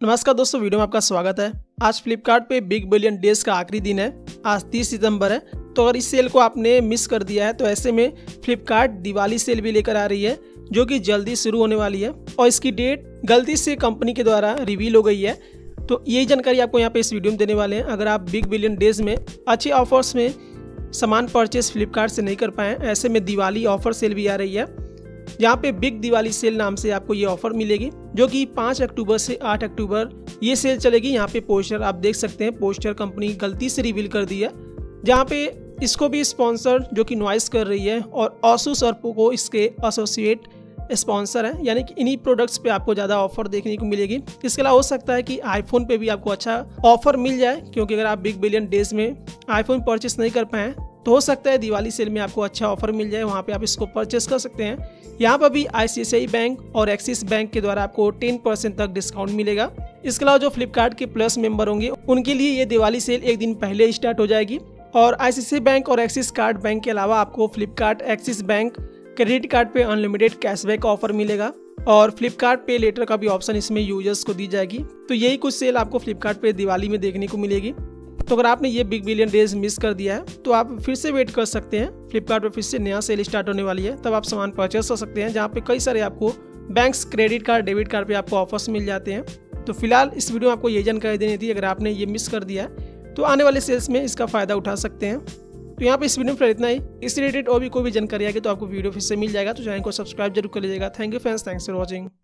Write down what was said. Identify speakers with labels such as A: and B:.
A: नमस्कार दोस्तों, वीडियो में आपका स्वागत है। आज फ्लिपकार्ट पे बिग बिलियन डेज का आखिरी दिन है। आज 30 सितंबर है। तो अगर इस सेल को आपने मिस कर दिया है तो ऐसे में फ्लिपकार्ट दिवाली सेल भी लेकर आ रही है, जो कि जल्दी शुरू होने वाली है और इसकी डेट गलती से कंपनी के द्वारा रिवील हो गई है। तो यही जानकारी आपको यहाँ पे इस वीडियो में देने वाले हैं। अगर आप बिग बिलियन डेज में अच्छे ऑफर्स में सामान परचेस फ्लिपकार्ट से नहीं कर पाए, ऐसे में दिवाली ऑफर सेल भी आ रही है, यहाँ पे बिग दिवाली सेल नाम से आपको ये ऑफर मिलेगी, जो कि 5 अक्टूबर से 8 अक्टूबर ये सेल चलेगी। यहाँ पे पोस्टर आप देख सकते हैं, पोस्टर कंपनी गलती से रिवील कर दी है, जहाँ पे इसको भी स्पॉन्सर जो कि नॉइस कर रही है और Asus और पोको इसके एसोसिएट स्पॉन्सर है, यानी कि इन्हीं प्रोडक्ट्स पे आपको ज़्यादा ऑफर देखने को मिलेगी। इसके अलावा हो सकता है कि आईफोन पे भी आपको अच्छा ऑफर मिल जाए, क्योंकि अगर आप बिग बिलियन डेज में आईफोन परचेस नहीं कर पाए तो हो सकता है दिवाली सेल में आपको अच्छा ऑफर मिल जाए, वहाँ पे आप इसको परचेस कर सकते हैं। यहाँ पर भी ICICI बैंक और एक्सिस बैंक के द्वारा आपको 10% तक डिस्काउंट मिलेगा। इसके अलावा जो फ्लिपकार्ट के प्लस मेंबर होंगे उनके लिए ये दिवाली सेल एक दिन पहले स्टार्ट हो जाएगी। और ICICI बैंक और एक्सिस कार्ड बैंक के अलावा आपको Flipkart Axis bank credit card पे अनलिमिटेड कैशबैक ऑफर मिलेगा और फ्लिपकार्ट पे लेटर का भी ऑप्शन इसमें यूजर्स को दी जाएगी। तो यही कुछ सेल आपको फ्लिपकार्ट पे दिवाली में देखने को मिलेगी। तो अगर आपने ये बिग बिलियन डेज मिस कर दिया है तो आप फिर से वेट कर सकते हैं। फ्लिपकार्ट पे फिर से नया सेल स्टार्ट होने वाली है, तब आप सामान परचेस कर सकते हैं, जहाँ पे कई सारे आपको banks credit card debit card पे आपको ऑफर्स मिल जाते हैं। तो फिलहाल इस वीडियो में आपको ये जानकारी देनी थी। अगर आपने ये मिस कर दिया है तो आने वाले सेल्स में इसका फायदा उठा सकते हैं। तो यहाँ पे इस वीडियो में इतना ही। इस रिलेटेड और भी कोई भी जानकारी आएगी तो आपको वीडियो फिर से मिल जाएगा। तो चैनल को सब्सक्राइब जरूर कर लीजिएगा। Thank you friends, thanks for watching.